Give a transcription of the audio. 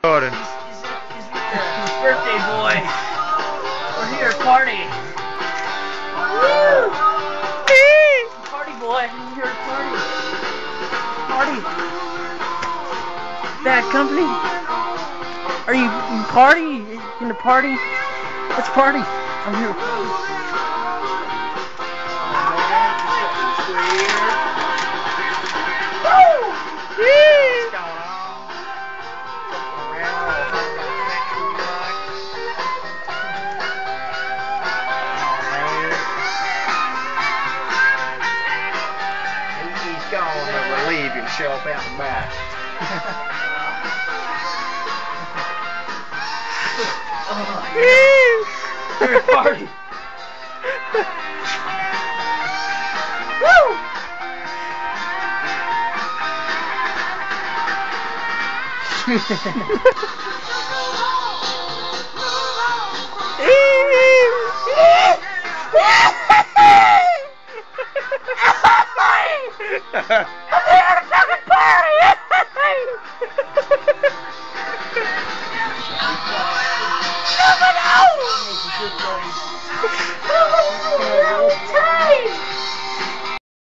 Jordan. His birthday boy. We're here to party. Woo! Party boy. We're here to party. Party. Bad company. Are you party? In the party? Let's party. I'm here to party. He's gonna relieve himself out the back. We're party. Woo! I'm here to fucking party! Nobody!